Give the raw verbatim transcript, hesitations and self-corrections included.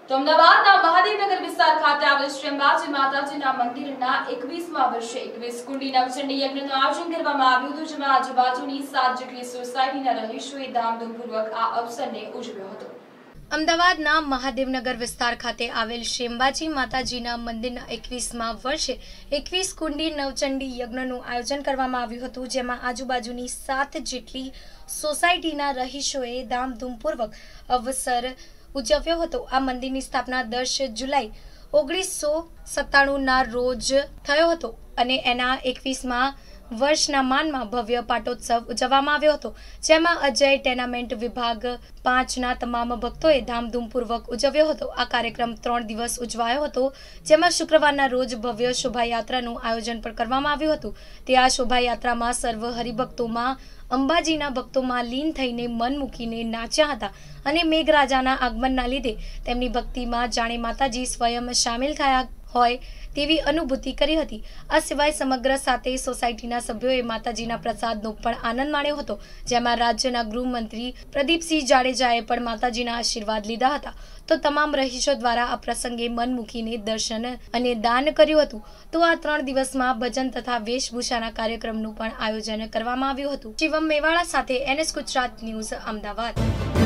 તો અમદાવાદના મહાદેવનગર વિસ્તાર ખાતે આવેલ શ્રી અંબાજી માતાજીના મંદિરના એકવીસમા વર્ષે એકવીસ કુંડી નવચંડી યજ્ઞનું આયોજન કરવામાં આવ્યું હતું, જેમાં આજુબાજુની સાત જેટલી સોસાયટીના રહીશોએ ધામધૂમપૂર્વક આ અવસરને ઉજવ્યો હતો। અમદાવાદના મહાદેવનગર વિસ્તાર ખાતે આવેલ શ્રી અંબાજી માતાજીના મંદિરના એકવીસમા વર્ષે એકવીસ કુંડી નવચંડી યજ્ઞનું આયોજન કરવામાં આવ્યું હતું, જેમાં આજુબાજુની સાત જેટલી સોસાયટીના રહીશોએ ધામધૂમપૂર્વક અવસર ઉજવ્યો હતો। આ મંદિરની સ્થાપના દસ જુલાઈ ઓગણીસો સત્તાણું ના રોજ થયો હતો અને એના એકવીસમા વર્ષના માનમાં ભવ્ય પાટોત્સવ ઉજવવામાં આવ્યો હતો, જેમાં અજય ટેનામેન્ટ વિભાગ પાંચના તમામ ભક્તોએ ધામધૂમપૂર્વક ઉજવ્યો હતો। આ કાર્યક્રમ ત્રણ દિવસ ઉજવાયો હતો, જેમાં શુક્રવારના રોજ ભવ્ય શોભાયાત્રાનું આયોજન પણ કરવામાં આવ્યું હતું। તે આ શોભાયાત્રામાં સર્વ હરિભક્તોમાં અંબાજીના ભક્તોમાં લીન થઈને મન મૂકીને નાચ્યા હતા અને મેઘરાજાના આગમનના લીધે તેમની ભક્તિમાં જાણે માતાજી સ્વયં સામેલ થયા હોય તેવી અનુભૂતિ કરી હતી। આ સિવાય સમગ્ર સાથે સોસાયટીના સભ્યોએ માતાજીના પ્રસાદનો પણ આનંદ માણ્યો હતો, જેમાં રાજ્યના ગૃહમંત્રી પ્રદીપસિંહ જાડેજાએ પણ માતાજીના આશીર્વાદ લીધા હતા। તો તમામ રહીશો દ્વારા આ પ્રસંગે મન મૂકીને દર્શન અને દાન કર્યું હતું। તો આ ત્રણ દિવસમાં ભજન તથા વેશભૂષાના કાર્યક્રમનું પણ આયોજન કરવામાં આવ્યું હતું। શિવમ મેવાડા સાથે એનએસ ગુજરાત ન્યૂઝ, અમદાવાદ।